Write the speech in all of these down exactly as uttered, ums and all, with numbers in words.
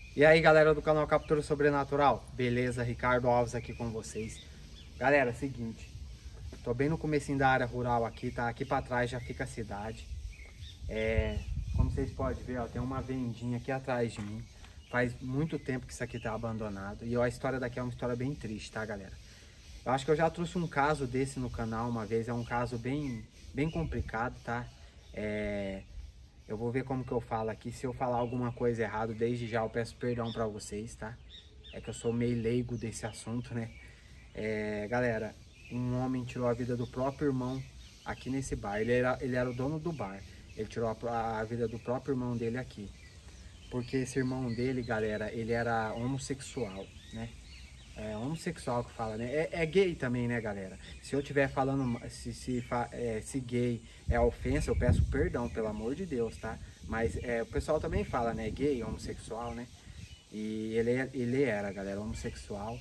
E aí, galera do canal Captura Sobrenatural, beleza? Ricardo Alves aqui com vocês. Galera, seguinte, tô bem no comecinho da área rural aqui, tá? Aqui pra trás já fica a cidade. É, como vocês podem ver, ó, tem uma vendinha aqui atrás de mim. Faz muito tempo que isso aqui tá abandonado. E ó, a história daqui é uma história bem triste, tá, galera? Eu acho que eu já trouxe um caso desse no canal uma vez. É um caso bem, bem complicado, tá? É... Eu vou ver como que eu falo aqui. Se eu falar alguma coisa errada, desde já eu peço perdão pra vocês, tá? É que eu sou meio leigo desse assunto, né? É, galera, um homem tirou a vida do próprio irmão aqui nesse bar. Ele era, ele era o dono do bar. Ele tirou a, a vida do próprio irmão dele aqui. Porque esse irmão dele, galera, ele era homossexual, né? É homossexual que fala, né? É, é gay também, né, galera? Se eu estiver falando, se, se, é, se gay é ofensa, eu peço perdão, pelo amor de Deus, tá? Mas é, o pessoal também fala, né? Gay, homossexual, né? E ele, ele era, galera, homossexual.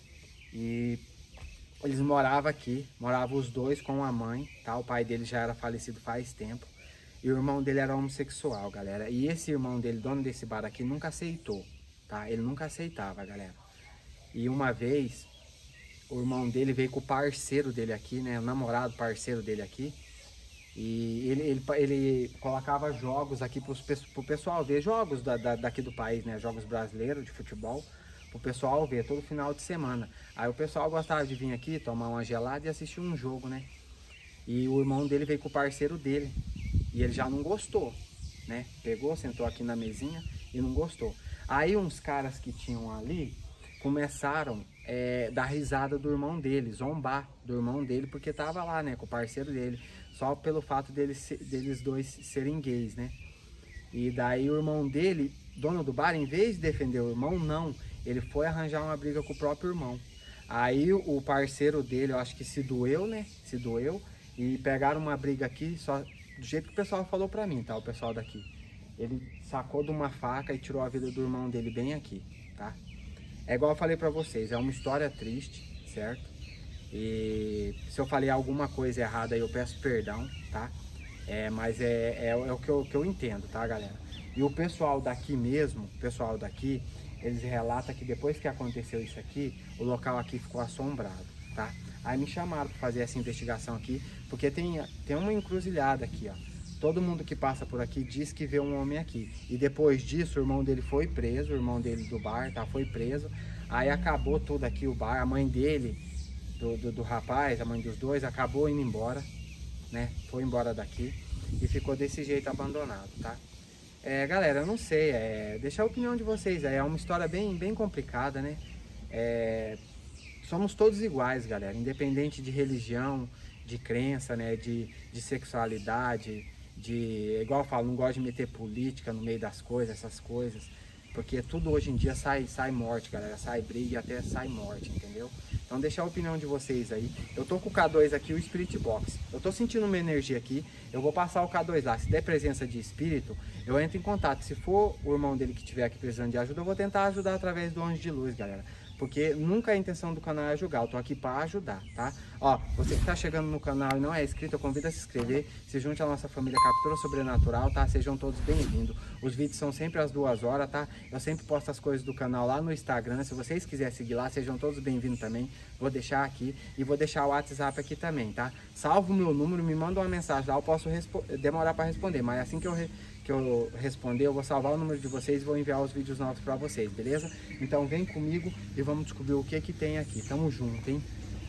E eles moravam aqui, moravam os dois com a mãe, tá? O pai dele já era falecido faz tempo. E o irmão dele era homossexual, galera. E esse irmão dele, dono desse bar aqui, nunca aceitou, tá? Ele nunca aceitava, galera. E uma vez, o irmão dele veio com o parceiro dele aqui, né? O namorado parceiro dele aqui. E ele, ele, ele colocava jogos aqui para o pessoal ver, jogos da, da, daqui do país, né? Jogos brasileiros de futebol, para o pessoal ver todo final de semana. Aí o pessoal gostava de vir aqui, tomar uma gelada e assistir um jogo, né? E o irmão dele veio com o parceiro dele. E ele já não gostou, né? Pegou, sentou aqui na mesinha e não gostou. Aí uns caras que tinham ali começaram é, dar risada do irmão dele, zombar do irmão dele, porque tava lá, né, com o parceiro dele, só pelo fato deles, deles dois serem gays, né? E daí o irmão dele, dono do bar, em vez de defender o irmão, não, ele foi arranjar uma briga com o próprio irmão. Aí o parceiro dele, eu acho que se doeu, né? Se doeu e pegaram uma briga aqui, só do jeito que o pessoal falou pra mim, tá? O pessoal daqui. Ele sacou de uma faca e tirou a vida do irmão dele bem aqui, tá? É igual eu falei pra vocês, é uma história triste, certo? E se eu falei alguma coisa errada aí, eu peço perdão, tá? É, mas é, é, é o que eu, que eu entendo, tá, galera? E o pessoal daqui mesmo, o pessoal daqui, eles relatam que depois que aconteceu isso aqui, o local aqui ficou assombrado, tá? Aí me chamaram para fazer essa investigação aqui, porque tem, tem uma encruzilhada aqui, ó. Todo mundo que passa por aqui diz que vê um homem aqui. E depois disso, o irmão dele foi preso, o irmão dele do bar, tá? Foi preso. Aí acabou tudo aqui, o bar. A mãe dele, do, do, do rapaz, a mãe dos dois, acabou indo embora, né? Foi embora daqui e ficou desse jeito abandonado, tá? É, galera, eu não sei, é, deixa a opinião de vocês. É uma história bem, bem complicada, né? É, somos todos iguais, galera, independente de religião, de crença, né? De, de sexualidade, de, igual eu falo, não gosto de meter política no meio das coisas, essas coisas, porque tudo hoje em dia sai, sai morte, galera, sai briga e até sai morte, entendeu? Então deixa a opinião de vocês aí. Eu tô com o K dois aqui, o Spirit Box. Eu tô sentindo uma energia aqui, eu vou passar o K dois lá. Se der presença de espírito, eu entro em contato. Se for o irmão dele que estiver aqui precisando de ajuda, eu vou tentar ajudar através do Anjo de Luz, galera. Porque nunca a intenção do canal é julgar, eu tô aqui para ajudar, tá? Ó, você que tá chegando no canal e não é inscrito, eu convido a se inscrever, se junte à nossa família Captura Sobrenatural, tá? Sejam todos bem-vindos. Os vídeos são sempre às duas horas, tá? Eu sempre posto as coisas do canal lá no Instagram, se vocês quiserem seguir lá, sejam todos bem-vindos também. Vou deixar aqui e vou deixar o WhatsApp aqui também, tá? Salva o meu número, me manda uma mensagem lá, eu posso demorar para responder, mas assim que eu... Re que eu responder, eu vou salvar o número de vocês e vou enviar os vídeos novos para vocês, beleza? Então vem comigo e vamos descobrir o que que tem aqui. Tamo junto, hein?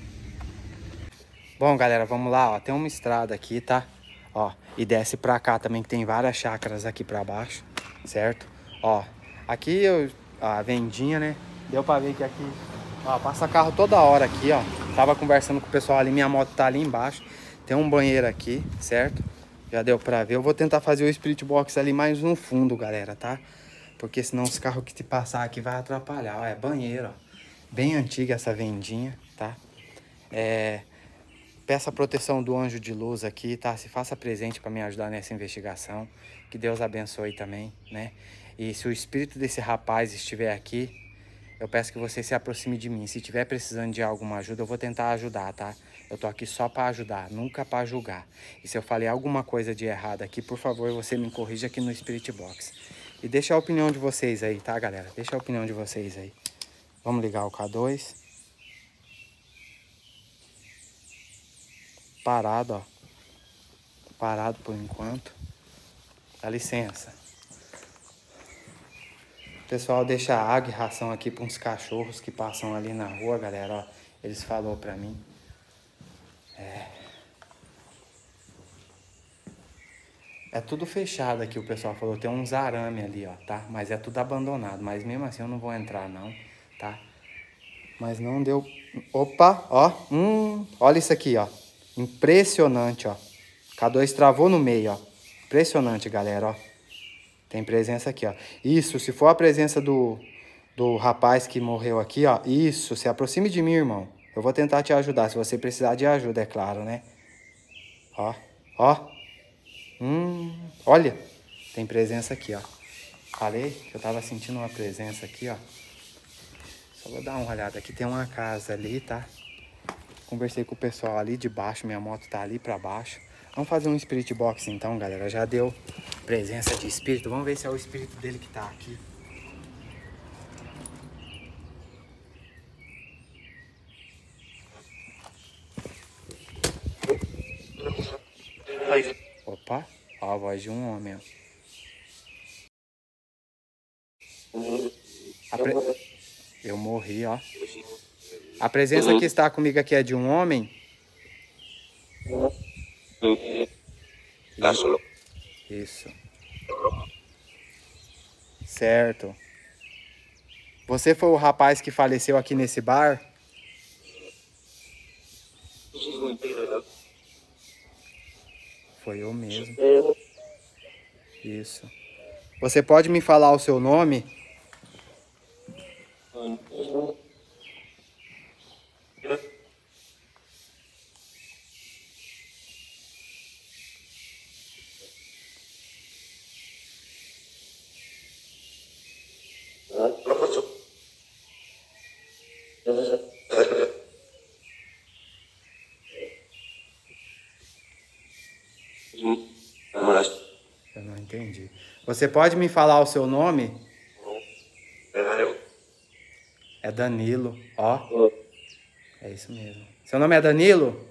Bom, galera, vamos lá, ó. Tem uma estrada aqui, tá? Ó, e desce pra cá também, que tem várias chácaras aqui pra baixo, certo? Ó, aqui eu, a vendinha, né? Deu pra ver que aqui, ó, passa carro toda hora aqui, ó. Tava conversando com o pessoal ali, minha moto tá ali embaixo. Tem um banheiro aqui, certo? Já deu pra ver. Eu vou tentar fazer o Spirit Box ali mais no fundo, galera, tá? Porque senão os carros que te passar aqui vai atrapalhar. Ó, é banheiro, ó. Bem antiga essa vendinha, tá? É... Peça a proteção do anjo de luz aqui, tá? Se faça presente para me ajudar nessa investigação. Que Deus abençoe também, né? E se o espírito desse rapaz estiver aqui, eu peço que você se aproxime de mim. Se estiver precisando de alguma ajuda, eu vou tentar ajudar, tá? Eu tô aqui só para ajudar, nunca para julgar. E se eu falei alguma coisa de errado aqui, por favor, você me corrija aqui no Spirit Box. E deixa a opinião de vocês aí, tá, galera? Deixa a opinião de vocês aí. Vamos ligar o K dois. Parado, ó. Parado por enquanto. Dá licença. O pessoal deixa água e ração aqui para uns cachorros que passam ali na rua, galera, ó. Eles falaram pra mim. É... É tudo fechado aqui, o pessoal falou. Tem uns arame ali, ó, tá? Mas é tudo abandonado. Mas mesmo assim eu não vou entrar, não, tá? Mas não deu... Opa, ó. Hum, olha isso aqui, ó. Impressionante, ó. K dois travou no meio, ó. Impressionante, galera, ó. Tem presença aqui, ó. Isso, se for a presença do, do rapaz que morreu aqui, ó. Isso, se aproxime de mim, irmão. Eu vou tentar te ajudar, se você precisar de ajuda, é claro, né? Ó, ó. Hum, olha. Tem presença aqui, ó. Falei que eu tava sentindo uma presença aqui, ó. Só vou dar uma olhada aqui. Tem uma casa ali, tá? Conversei com o pessoal ali de baixo. Minha moto tá ali pra baixo. Vamos fazer um spirit box então, galera. Já deu presença de espírito. Vamos ver se é o espírito dele que tá aqui. Opa, ó a voz de um homem, ó. A pre... Eu morri, ó. A presença que está comigo aqui é de um homem? Isso. Certo. Você foi o rapaz que faleceu aqui nesse bar? Foi eu mesmo. Isso. Você pode me falar o seu nome? Eu não entendi. Você pode me falar o seu nome? É Danilo, ó. É isso mesmo. Seu nome é Danilo?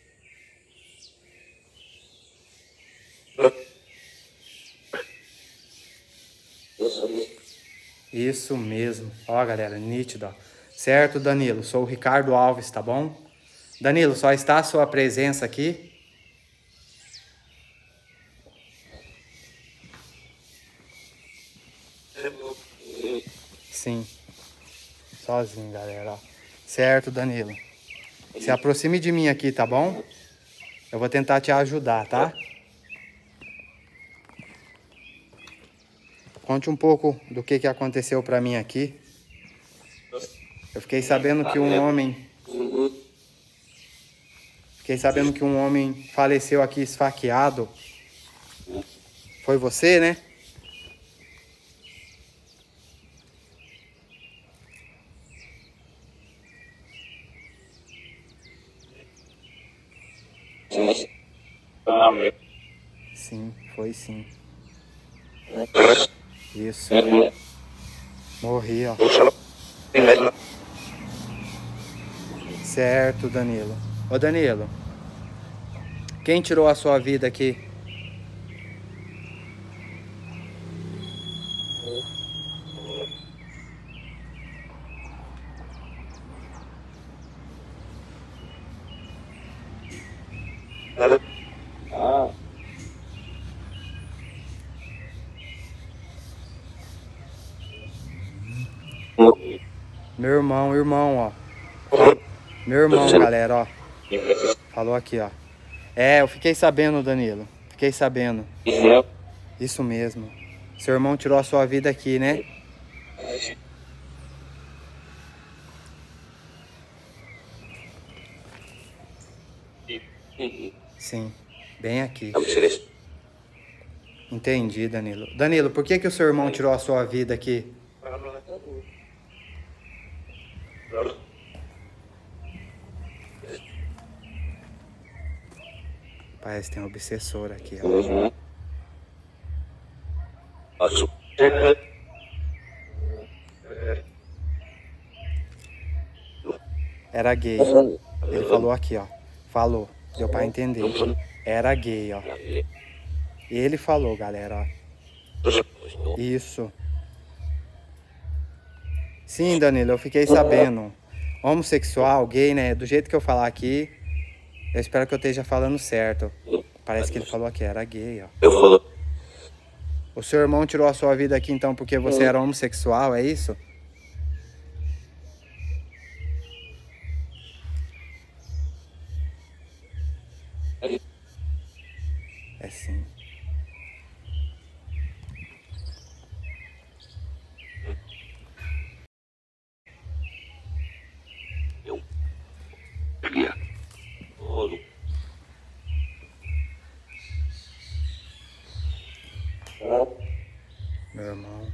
Isso mesmo. Ó, galera, nítido, ó. Certo, Danilo. Sou o Ricardo Alves, tá bom? Danilo, só está a sua presença aqui? Sim. Sozinho, galera, ó. Certo, Danilo. Se aproxime de mim aqui, tá bom? Eu vou tentar te ajudar, tá? Conte um pouco do que, que aconteceu pra mim aqui. Eu fiquei sabendo que um homem... Fiquei sabendo que um homem faleceu aqui esfaqueado. Foi você, né? Sim, foi sim. Isso. Morri, ó. Certo, Danilo. Ô, Danilo. Quem tirou a sua vida aqui? Meu irmão, irmão, ó. Meu irmão, galera, ó. Falou aqui, ó. É, eu fiquei sabendo, Danilo. Fiquei sabendo. Isso mesmo. Seu irmão tirou a sua vida aqui, né? Sim, bem aqui. Entendi, Danilo. Danilo, por que que o seu irmão tirou a sua vida aqui? Parece que tem um obsessor aqui, ó. Era gay. Ele falou aqui, ó. Falou. Deu pra entender. Era gay, ó. Ele falou, galera, ó. Isso. Sim, Danilo, eu fiquei sabendo. Homossexual, gay, né? Do jeito que eu falar aqui, eu espero que eu esteja falando certo. Parece que ele falou que era gay, ó. Eu falo. O seu irmão tirou a sua vida aqui, então, porque você era homossexual, é isso? É sim. Eu peguei a rolo. Meu irmão.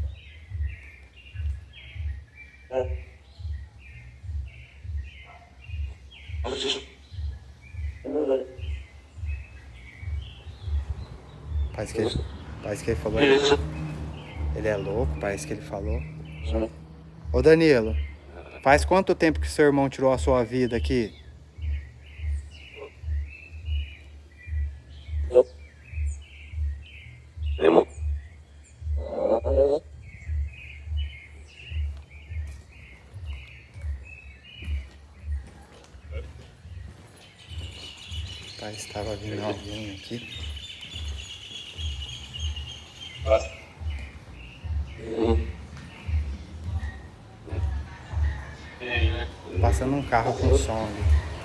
Parece que, ele, parece que ele falou. Ele é louco, parece que ele falou. Ô Danilo, faz quanto tempo que seu irmão tirou a sua vida aqui? Irmão. Parece que estava vindo alguém aqui. Passando um carro com som ali.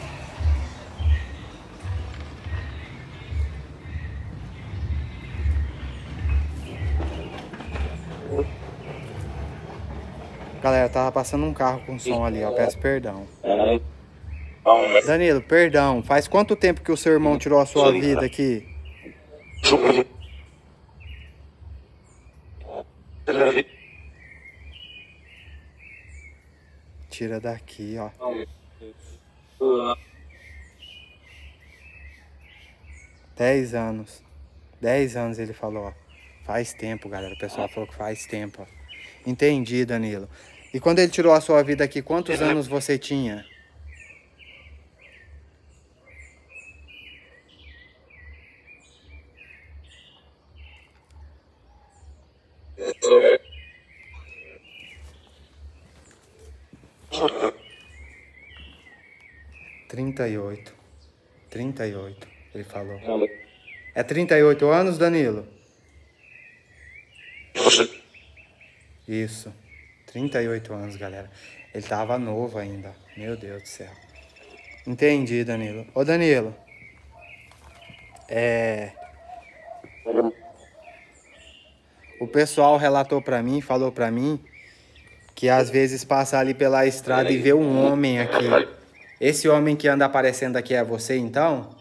Galera, tava passando um carro com som ali, ó. Peço perdão. Danilo, perdão. Faz quanto tempo que o seu irmão tirou a sua vida aqui? Tira daqui, ó. Dez anos. Dez anos ele falou, ó. Faz tempo, galera. O pessoal falou que faz tempo, ó. Entendi, Danilo. E quando ele tirou a sua vida aqui, quantos anos você tinha? Trinta e oito. Trinta e oito, ele falou. É trinta e oito anos, Danilo? Isso. trinta e oito anos, galera. Ele tava novo ainda. Meu Deus do céu. Entendi, Danilo. Ô, Danilo. É... O pessoal relatou pra mim, falou pra mim, que às vezes passa ali pela estrada e vê um homem aqui. Esse homem que anda aparecendo aqui é você, então?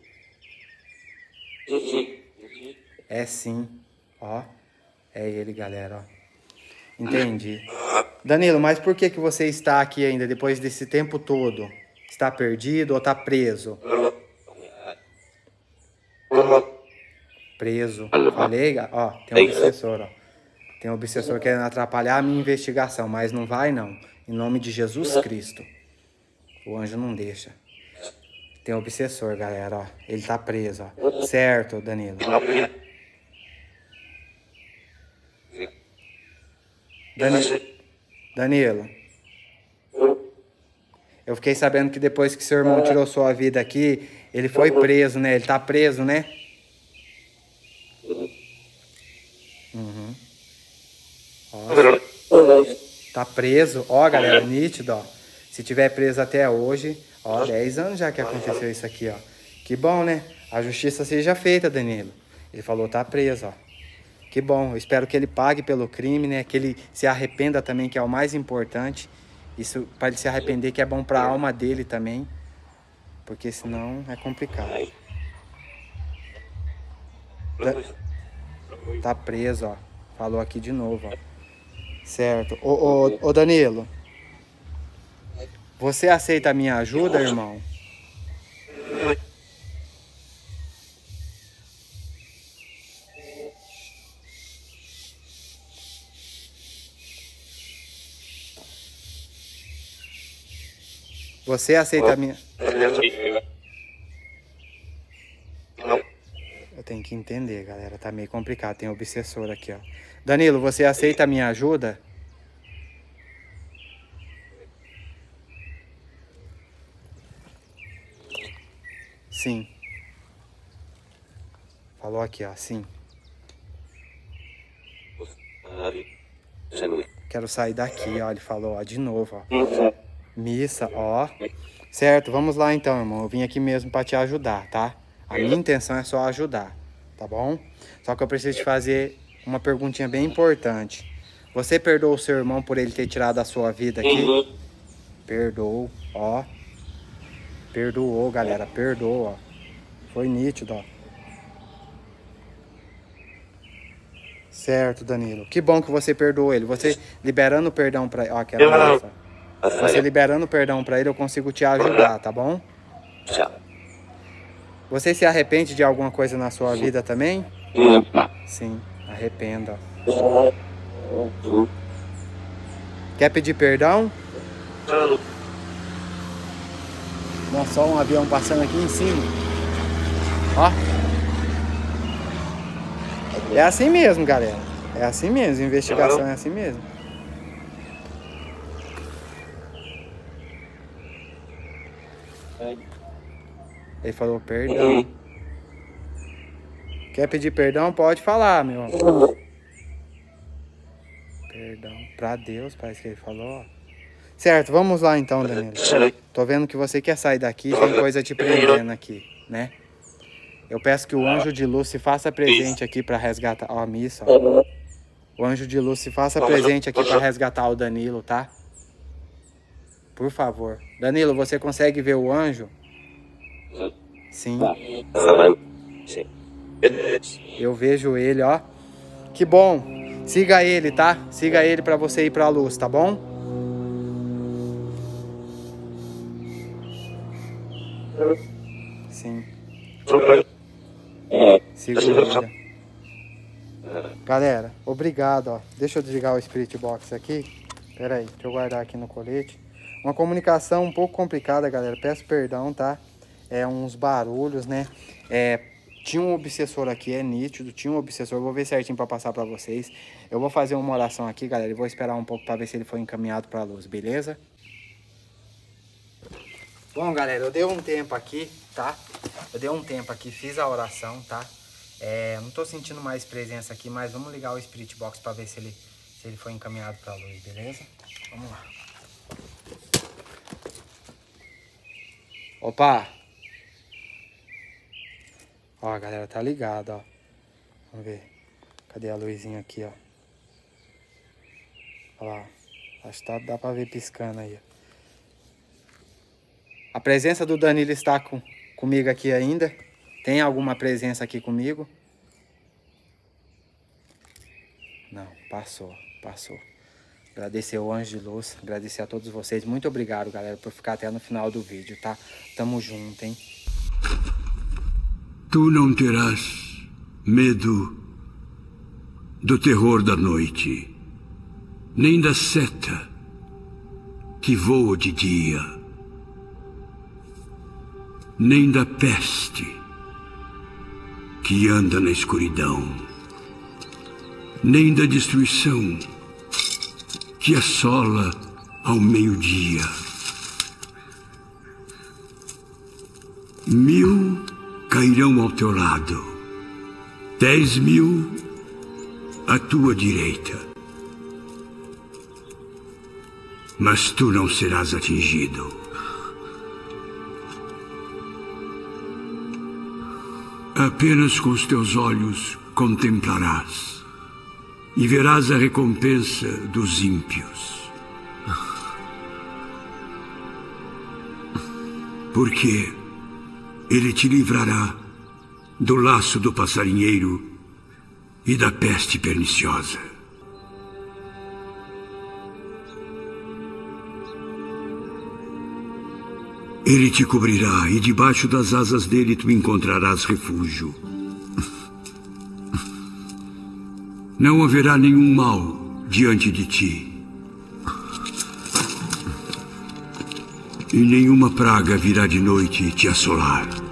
É sim. Ó. É ele, galera, ó. Entendi. Danilo, mas por que que você está aqui ainda, depois desse tempo todo? Está perdido ou está preso? Preso. Falei, ó, tem um obsessor, ó. Tem um obsessor querendo atrapalhar a minha investigação, mas não vai, não. Em nome de Jesus Cristo. O anjo não deixa. Tem um obsessor, galera, ó. Ele tá preso, ó. Certo, Danilo. Danilo. Danilo. Eu fiquei sabendo que depois que seu irmão tirou sua vida aqui, ele foi preso, né? Ele tá preso, né? Uhum. Ó, tá preso. Ó, galera, nítido, ó. Se tiver preso até hoje, ó, dez anos já que aconteceu isso aqui, ó. Que bom, né? A justiça seja feita, Danilo. Ele falou, tá preso, ó. Que bom, eu espero que ele pague pelo crime, né? Que ele se arrependa também, que é o mais importante. Isso, para ele se arrepender, que é bom para a alma dele também. Porque senão é complicado. Da... Tá preso, ó. Falou aqui de novo, ó. Certo. Ô, ô, ô Danilo. Você aceita a minha ajuda, irmão? você aceita a minha... Eu tenho que entender, galera. Tá meio complicado. Tem obsessor aqui, ó. Danilo, você aceita a minha ajuda? Sim. Falou aqui, ó. Sim. Quero sair daqui, ó. Ele falou, ó. De novo, ó. Missa, ó. Certo, vamos lá então, irmão. Eu vim aqui mesmo pra te ajudar, tá? A minha intenção é só ajudar, tá bom? Só que eu preciso te fazer uma perguntinha bem importante. Você perdoou o seu irmão por ele ter tirado a sua vida aqui? Perdoou, ó. Perdoou, galera. Perdoou, ó. Foi nítido, ó. Certo, Danilo. Que bom que você perdoou ele. Você liberando o perdão pra ele. Ó, aquela moça. Você liberando o perdão pra ele, eu consigo te ajudar, tá bom? Você se arrepende de alguma coisa na sua vida também? Sim, arrependa. Quer pedir perdão? Nossa, só um avião passando aqui em cima. Ó. É assim mesmo, galera. É assim mesmo, investigação é assim mesmo. Ele falou perdão. Quer pedir perdão? Pode falar, meu amor. Perdão. Pra Deus, parece que ele falou, ó. Certo, vamos lá então, Danilo. Tô vendo que você quer sair daqui, tem coisa te prendendo aqui, né? Eu peço que o anjo de luz se faça presente aqui pra resgatar... Ó, a missa, ó. O anjo de luz se faça presente aqui pra resgatar o Danilo, tá? Por favor. Danilo, você consegue ver o anjo? Sim. Eu vejo ele, ó. Que bom. Siga ele, tá? Siga ele pra você ir pra luz, tá bom? Sim. Segura. Galera, obrigado, ó. Deixa eu desligar o Spirit Box aqui. Pera aí, deixa eu guardar aqui no colete. Uma comunicação um pouco complicada, galera. Peço perdão, tá? É uns barulhos, né? É, tinha um obsessor aqui, é nítido. Tinha um obsessor, vou ver certinho pra passar pra vocês. Eu vou fazer uma oração aqui, galera. E vou esperar um pouco pra ver se ele foi encaminhado pra luz, beleza? Bom, galera, eu dei um tempo aqui, tá? Eu dei um tempo aqui, fiz a oração, tá? É, não tô sentindo mais presença aqui, mas vamos ligar o Spirit Box pra ver se ele, se ele foi encaminhado pra luz, beleza? Vamos lá. Opa! Ó, a galera tá ligada, ó. Vamos ver. Cadê a luzinha aqui, ó? Olha lá. Acho que tá, dá pra ver piscando aí, ó. A presença do Danilo está com, comigo aqui ainda. Tem alguma presença aqui comigo? Não, passou, passou. Agradecer o anjo de luz, agradecer a todos vocês. Muito obrigado, galera, por ficar até no final do vídeo, tá? Tamo junto, hein? Tu não terás medo do terror da noite, nem da seta que voa de dia, nem da peste que anda na escuridão, nem da destruição que assola ao meio-dia. Mil cairão ao teu lado, dez mil à tua direita, mas tu não serás atingido. Apenas com os teus olhos contemplarás e verás a recompensa dos ímpios. Porque ele te livrará do laço do passarinheiro e da peste perniciosa. Ele te cobrirá e debaixo das asas dele tu encontrarás refúgio. Não haverá nenhum mal diante de ti. e nenhuma praga virá de noite te assolar.